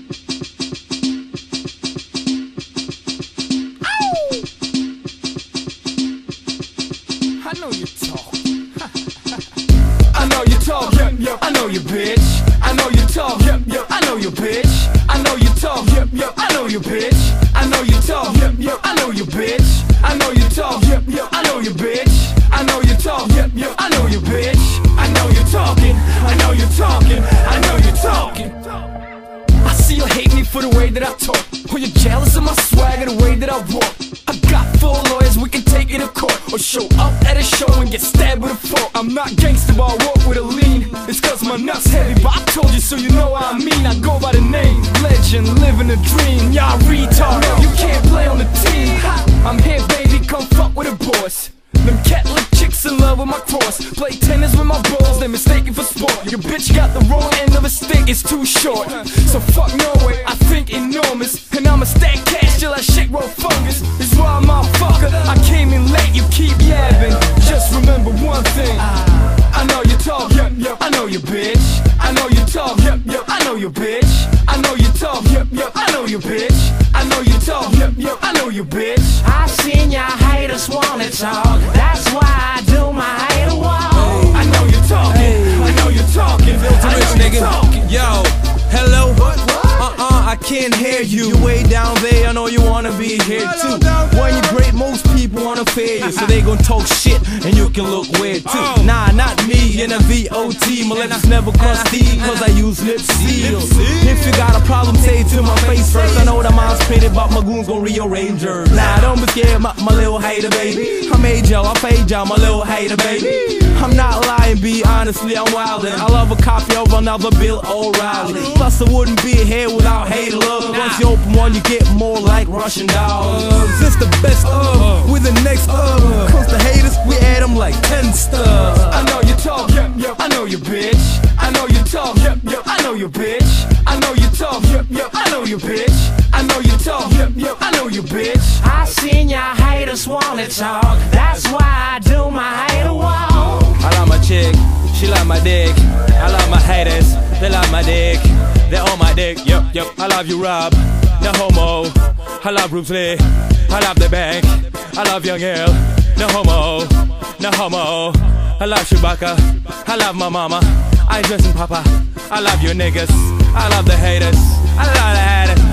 I know you talk. I know you talk. Yep, yep. I know you bitch. I know you talk. Yep, yep. I know you bitch. I know you talk. Yep, yep. I know you bitch. I know you talk. Yep, yep. I know you bitch. I know you talk. Yep, yep. I know you bitch. I know you talk. Yep, yep. I know you bitch. I know you talking. I know you talking. I know you talking. I see you hate me for the way that I talk, or you're jealous of my swag or the way that I walk. I got 4 lawyers, we can take it to court, or show up at a show and get stabbed with a fork. I'm not gangster, but I walk with a lean. It's cause my nuts heavy, but I told you so you know what I mean. I go by the name Legend, living a dream. Y'all retard, no, you can't play on the team. I'm here baby, come fuck with the boys. Them Catholic chicks in love with my cross. Play tennis with my balls, they mistaken for sport. Your bitch got the wrong end of a stick, it's too short. So fuck Norway, I think enormous. And I'ma stack cash till I shake roll fungus. It's why motherfucker, I came in late, you keep yabbing. Just remember one thing, I know you talk, yep, yep, I know you bitch. I know you talk, yep, yep, I know you bitch. I know you talk, yep, yep, I know you bitch. I know you talk, yep, yep, I know you bitch. I seen y'all haters wanna talk, that's why I do my hater walk. I know you're talking, I know you're talking, I know you're talking. Yo, hello? I can't hear you. You way down there, I know you wanna be here too. When you're great, most people wanna fear you, so they gon' talk shit and you can look weird too. Nah, not me in a VOT. My lips never cross T, cause I use lip seals. If you got a problem, say it to my face first. I know that mine's painted, but my goons gon' rearrange her. Nah, don't be scared, my little hater, baby. I made y'all, I paid y'all, my little hater, baby. I'm not lying, be honestly, I'm wildin'. I love a copy of another Bill O'Reilly. Plus I wouldn't be here without hater love. Once you open one, you get more like Russian dolls. It's the best of, with the next of. Comes the haters, we add them like 10 stars. I know you talk, yep, yep, I know you bitch. I know you talk, yep, yep, I know you bitch. I know you talk, yep, yep, I know you bitch. I know you talk, yep, yep, I know you bitch. I seen y'all haters wanna talk, that's why I do my hater walk. I love my chick, she love my dick. I love my haters, they love my dick. They on my dick, yep, yep. I love you, Rob, no homo. I love Bruce Lee, I love the bank. I love Young Hill, no homo, no homo. I love Chewbacca, I love my mama. I dress in Papa, I love you niggas. I love the haters, I love the haters.